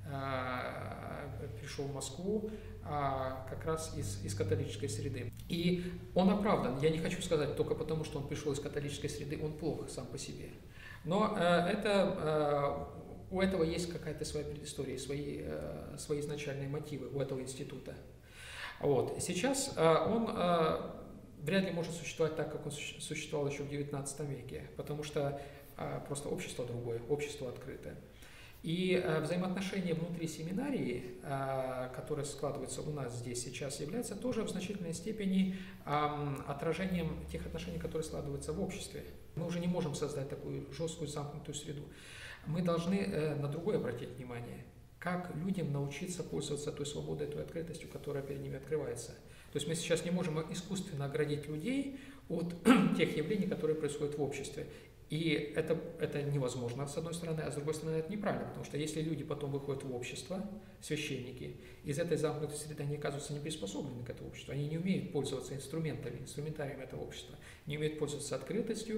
B: э, пришел в Москву, э, как раз из, из католической среды. И он оправдан. Я не хочу сказать только потому, что он пришел из католической среды, он плох сам по себе. Но э, это, э, у этого есть какая-то своя предыстория, свои, э, свои изначальные мотивы у этого института. Вот. Сейчас э, он э, вряд ли может существовать так, как он существовал еще в девятнадцатом веке, потому что э, просто общество другое, общество открытое. И э, взаимоотношения внутри семинарии, э, которые складываются у нас здесь сейчас, являются тоже в значительной степени э, отражением тех отношений, которые складываются в обществе. Мы уже не можем создать такую жесткую замкнутую среду. Мы должны э, на другое обратить внимание. Как людям научиться пользоваться той свободой, той открытостью, которая перед ними открывается. То есть мы сейчас не можем искусственно оградить людей от тех явлений, которые происходят в обществе. И это, это невозможно, с одной стороны, а с другой стороны, это неправильно, потому что если люди потом выходят в общество, священники, из этой замкнутой среды они оказываются не приспособлены к этому обществу, они не умеют пользоваться инструментами, инструментарием этого общества, не умеют пользоваться открытостью,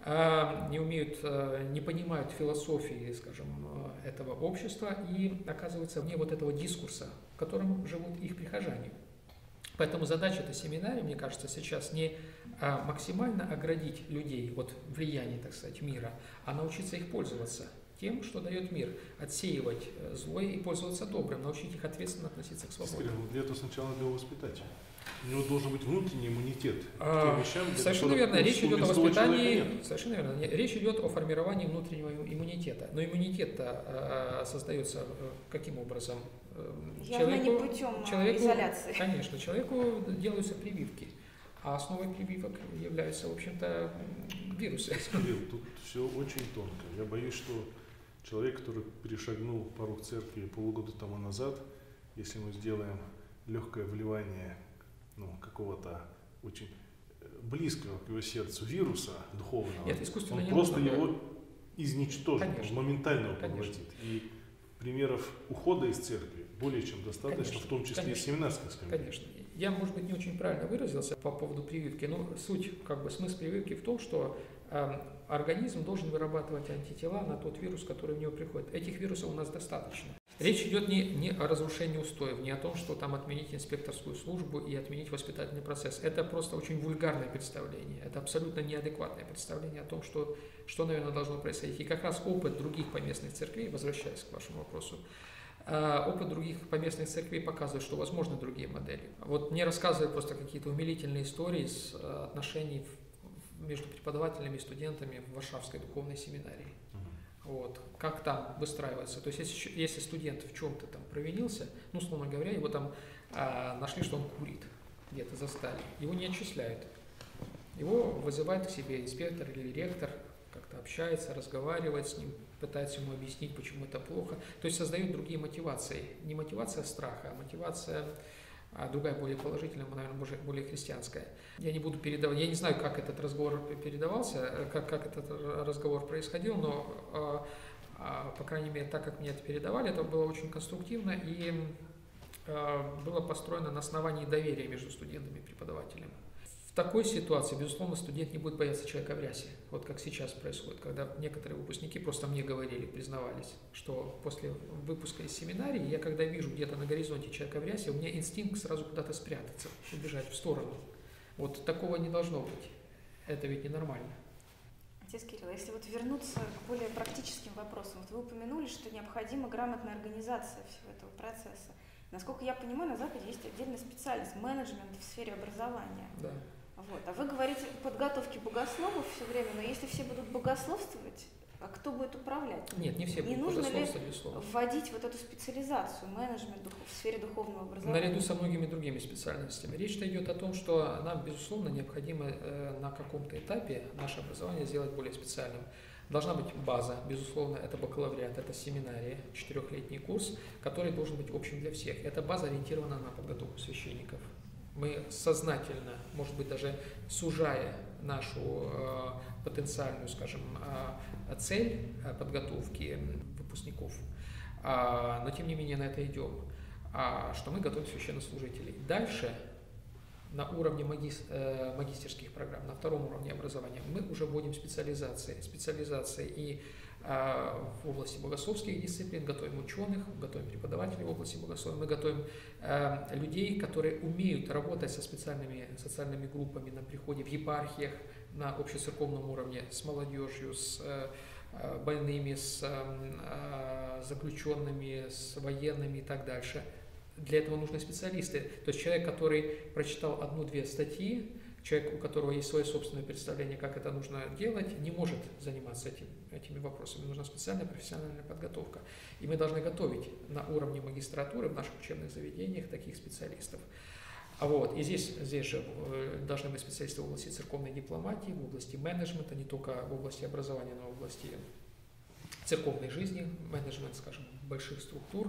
B: не умеют, не понимают философии, скажем, этого общества и оказываются вне вот этого дискурса, в котором живут их прихожане. Поэтому задача этой семинарии, мне кажется, сейчас не а, максимально оградить людей от влияния, так сказать, мира, а научиться их пользоваться тем, что дает мир, отсеивать злое и пользоваться добрым, научить их ответственно относиться к свободе.
A: Для этого сначала надо его воспитать. У него должен быть внутренний иммунитет
B: а,
A: к тем вещам,
B: совершенно верно, речь идет о воспитании, совершенно верно, речь идет о формировании внутреннего иммунитета. Но иммунитет-то а, создается каким образом?
C: Явно
B: человеку,
C: не путем
B: человеку,
C: изоляции.
B: Конечно, человеку делаются прививки, а основой прививок являются, в общем-то, вирусы.
A: Кирилл, тут все очень тонко. Я боюсь, что человек, который перешагнул порог церкви полгода тому назад, если мы сделаем легкое вливание ну, какого-то очень близкого к его сердцу вируса духовного,
B: Нет, искусственно
A: он
B: не
A: просто
B: нужно,
A: его изничтожит,
B: конечно,
A: моментально его поглотит. И примеров ухода из церкви более чем достаточно, конечно, в том числе конечно, и семинарской скамьи.
B: Конечно. Я, может быть, не очень правильно выразился по поводу прививки, но суть, как бы смысл прививки в том, что э, организм должен вырабатывать антитела на тот вирус, который в него приходит. Этих вирусов у нас достаточно. Речь идет не, не о разрушении устоев, не о том, что там отменить инспекторскую службу и отменить воспитательный процесс. Это просто очень вульгарное представление. Это абсолютно неадекватное представление о том, что, что, наверное, должно происходить. И как раз опыт других поместных церквей, возвращаясь к вашему вопросу, опыт других поместных церквей показывает, что возможны другие модели. Вот мне рассказывают просто какие-то умилительные истории с отношений между преподавателями и студентами в Варшавской духовной семинарии. Вот. Как там выстраивается. То есть, если, если студент в чем-то там провинился, ну, условно говоря, его там а, нашли, что он курит, где-то застали, его не отчисляют. Его вызывает к себе инспектор или ректор, как-то общается, разговаривает с ним, пытается ему объяснить, почему это плохо. То есть создают другие мотивации. Не мотивация страха, а мотивация а другая, более положительная, наверное, более, более христианская. Я не буду передавать, я не знаю, как этот разговор передавался, как, как этот разговор происходил, но, по крайней мере, так как мне это передавали, это было очень конструктивно и было построено на основании доверия между студентами и преподавателем. В такой ситуации, безусловно, студент не будет бояться человека в рясе, вот как сейчас происходит, когда некоторые выпускники просто мне говорили, признавались, что после выпуска из семинарии, я когда вижу где-то на горизонте человека в рясе, у меня инстинкт сразу куда-то спрятаться, убежать в сторону. Вот такого не должно быть. Это ведь ненормально.
C: Отец Кирилл, если вот вернуться к более практическим вопросам, вот вы упомянули, что необходима грамотная организация всего этого процесса. Насколько я понимаю, на Западе есть отдельная специальность менеджмент в сфере образования.
B: Да.
C: Вот. А вы говорите о подготовке богословов все время, но если все будут богословствовать, а кто будет управлять?
B: Нет, не все
C: не
B: будут
C: богословствовать.
B: Не нужно ли
C: вводить вот эту специализацию, менеджмент в сфере духовного образования?
B: Наряду со многими другими специальностями. Речь идет о том, что нам, безусловно, необходимо э, на каком-то этапе наше образование сделать более специальным. Должна быть база, безусловно, это бакалавриат, это семинария, четырехлетний курс, который должен быть общим для всех. Эта база ориентирована на подготовку священников. Мы сознательно, может быть, даже сужая нашу э, потенциальную, скажем, э, цель э, подготовки выпускников, э, но тем не менее на это идем, э, что мы готовим священнослужителей. Дальше на уровне магис, э, магистерских программ, на втором уровне образования мы уже вводим специализации, специализации и э, в области богословских дисциплин, готовим ученых, готовим преподавателей в области богословия, мы готовим э, людей, которые умеют работать со специальными социальными группами на приходе в епархиях, на общецерковном уровне, с молодежью, с э, больными, с э, заключенными, с военными и так дальше. Для этого нужны специалисты. То есть человек, который прочитал одну-две статьи, человек, у которого есть свое собственное представление, как это нужно делать, не может заниматься этим, этими вопросами. Нужна специальная профессиональная подготовка. И мы должны готовить на уровне магистратуры в наших учебных заведениях таких специалистов. А вот, и здесь, здесь же должны быть специалисты в области церковной дипломатии, в области менеджмента, не только в области образования, но и в области церковной жизни, менеджмент, скажем, больших структур.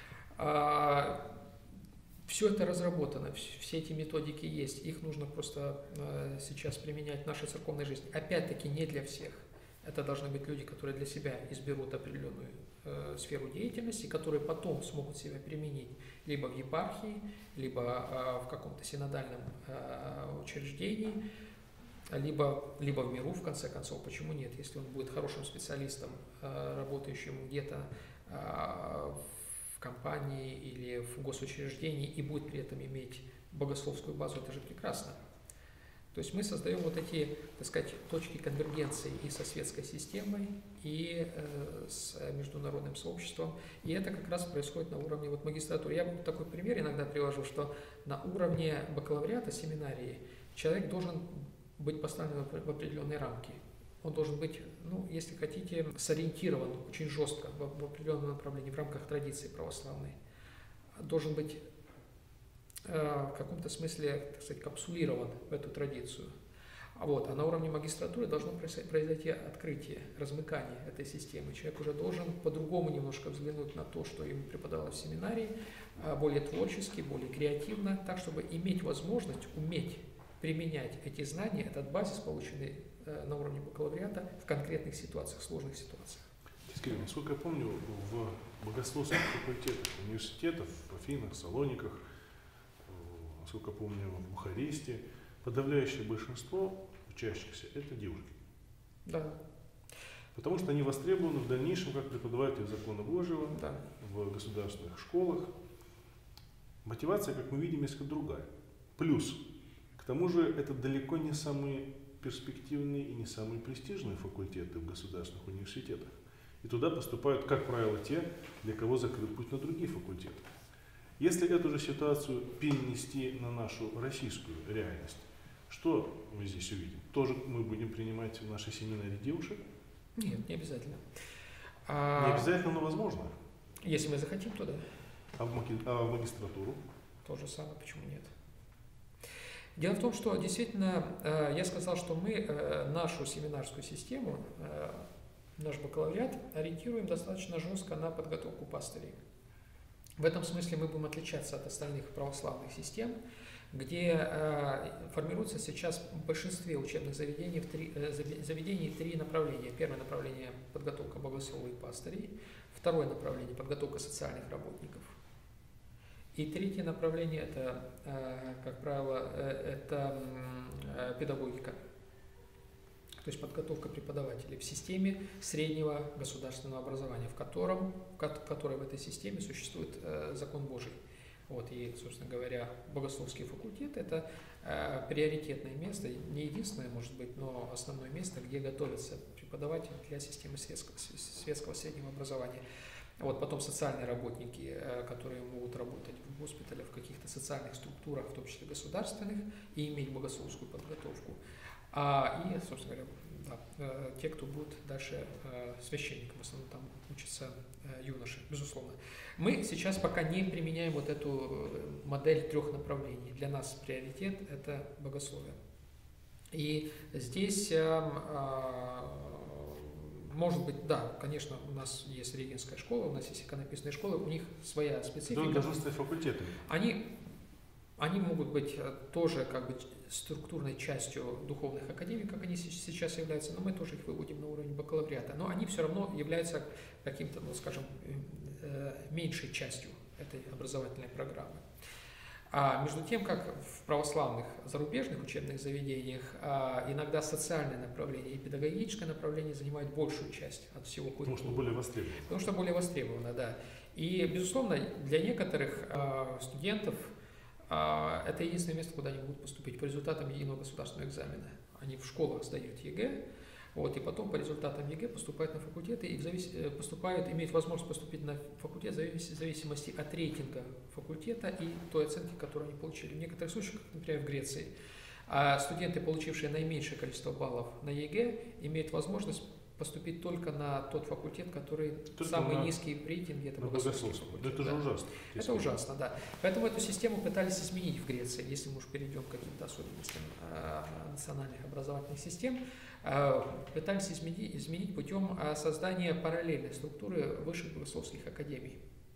B: Все это разработано, все эти методики есть, их нужно просто сейчас применять в нашей церковной жизни. Опять-таки не для всех. Это должны быть люди, которые для себя изберут определенную э, сферу деятельности, которые потом смогут себя применить либо в епархии, либо э, в каком-то синодальном э, учреждении, либо, либо в миру, в конце концов. Почему нет? Если он будет хорошим специалистом, э, работающим где-то э, в компании или в госучреждении и будет при этом иметь богословскую базу, это же прекрасно. То есть мы создаем вот эти, так сказать, точки конвергенции и со светской системой, и э, с международным сообществом. И это как раз происходит на уровне вот магистратуры. Я вот такой пример иногда привожу, что на уровне бакалавриата, семинарии, человек должен быть поставлен в определенные рамки. Он должен быть, ну, если хотите, сориентирован очень жестко в, в определенном направлении, в рамках традиции православной. Должен быть в каком-то смысле, так сказать, капсулирован в эту традицию. А, вот, а на уровне магистратуры должно произойти открытие, размыкание этой системы. Человек уже должен по-другому немножко взглянуть на то, что ему преподавалось в семинарии, более творчески, более креативно, так, чтобы иметь возможность, уметь применять эти знания, этот базис, полученный на уровне бакалавриата, в конкретных ситуациях, сложных ситуациях.
A: Кирилл, насколько я помню, в богословских факультетах университетов, в Афинах, Салониках, насколько помню, в Бухаресте, подавляющее большинство учащихся – это девушки.
B: Да.
A: Потому что они востребованы в дальнейшем как преподаватели закона Божьего,
B: да,
A: в государственных школах. Мотивация, как мы видим, несколько другая. Плюс, к тому же, это далеко не самые перспективные и не самые престижные факультеты в государственных университетах. И туда поступают, как правило, те, для кого закрыт путь на другие факультеты. Если эту же ситуацию перенести на нашу российскую реальность, что мы здесь увидим? Тоже мы будем принимать в нашей семинаре девушек?
B: Нет, не обязательно.
A: А... Не обязательно, но возможно.
B: Если мы захотим, то да.
A: А в, маги... а в магистратуру?
B: То же самое, почему нет? Дело в том, что действительно, я сказал, что мы нашу семинарскую систему, наш бакалавриат, ориентируем достаточно жестко на подготовку пастырей. В этом смысле мы будем отличаться от остальных православных систем, где э, формируется сейчас в большинстве учебных заведений, в три, э, заведений три направления. Первое направление – подготовка богословов и пастырей. Второе направление – подготовка социальных работников. И третье направление – это, э, как правило, э, это э, педагогика. То есть подготовка преподавателей в системе среднего государственного образования, в котором, в которой в этой системе существует э, закон Божий. Вот, и, собственно говоря, богословский факультет – это э, приоритетное место, не единственное, может быть, но основное место, где готовятся преподаватели для системы светского, светского среднего образования. Вот, потом социальные работники, э, которые могут работать в госпиталях, в каких-то социальных структурах, в том числе государственных, и иметь богословскую подготовку. А, и, собственно говоря, да, те, кто будут дальше э, священником, в основном там учатся э, юноши, безусловно. Мы сейчас пока не применяем вот эту модель трех направлений. Для нас приоритет – это богословие. И здесь, э, э, может быть, да, конечно, у нас есть регенская школа, у нас есть иконописные школы, у них своя специфика.
A: Да, должностные факультеты.
B: Они, они могут быть тоже как бы структурной частью духовных академий, как они сейчас являются, но мы тоже их выводим на уровень бакалавриата. Но они все равно являются каким-то, ну, скажем, меньшей частью этой образовательной программы. А между тем, как в православных зарубежных учебных заведениях иногда социальное направление и педагогическое направление занимают большую часть от всего куррикула.
A: Потому что более востребовано.
B: Потому что более востребовано, да. И, безусловно, для некоторых студентов это единственное место, куда они будут поступить по результатам единого государственного экзамена. Они в школах сдают ЕГЭ, вот, и потом по результатам ЕГЭ поступают на факультеты и в завис... поступают, имеют возможность поступить на факультет в зависимости от рейтинга факультета и той оценки, которую они получили. В некоторых случаях, как, например, в Греции, студенты, получившие наименьшее количество баллов на ЕГЭ, имеют возможность поступить только на тот факультет, который только самый низкий в рейтинге, это богословский факультет.
A: Это же
B: да.
A: ужасно.
B: Это ужасно, да. Поэтому эту систему пытались изменить в Греции, если мы уж перейдем к каким-то особенностям э, национальных образовательных систем, э, пытались изменить, изменить путем э, создания параллельной структуры высших богословских академий.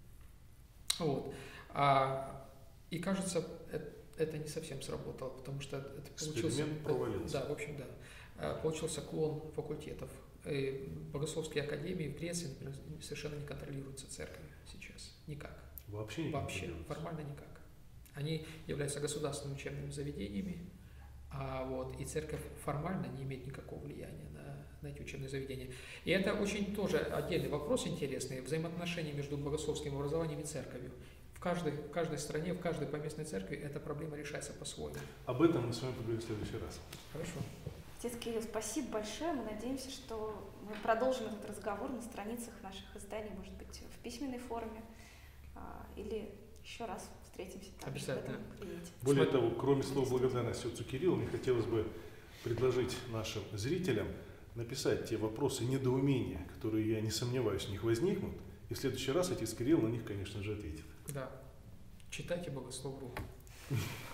B: Вот. А, и кажется, это, это не совсем сработало, потому что это получился,
A: провалился.
B: Да, в общем, да, получился клон факультетов. Богословские академии в Греции, например, совершенно не контролируются церковью сейчас. Никак.
A: Вообще не
B: Вообще, формально никак. Они являются государственными учебными заведениями, а вот и церковь формально не имеет никакого влияния на, на эти учебные заведения. И это очень тоже отдельный вопрос интересный, взаимоотношения между богословским образованием и церковью. В каждой, в каждой стране, в каждой поместной церкви эта проблема решается по-своему.
A: Об этом мы с вами поговорим в следующий раз.
B: Хорошо.
C: Отец Кирилл, спасибо большое. Мы надеемся, что мы продолжим этот разговор на страницах наших изданий, может быть, в письменной форме, или еще раз встретимся там.
B: Обязательно.
A: Более того, кроме слов благодарности отцу Кириллу, мне хотелось бы предложить нашим зрителям написать те вопросы недоумения, которые, я не сомневаюсь, у них возникнут, и в следующий раз отец Кирилл на них, конечно же, ответит.
B: Да. Читайте Богослов точка ру.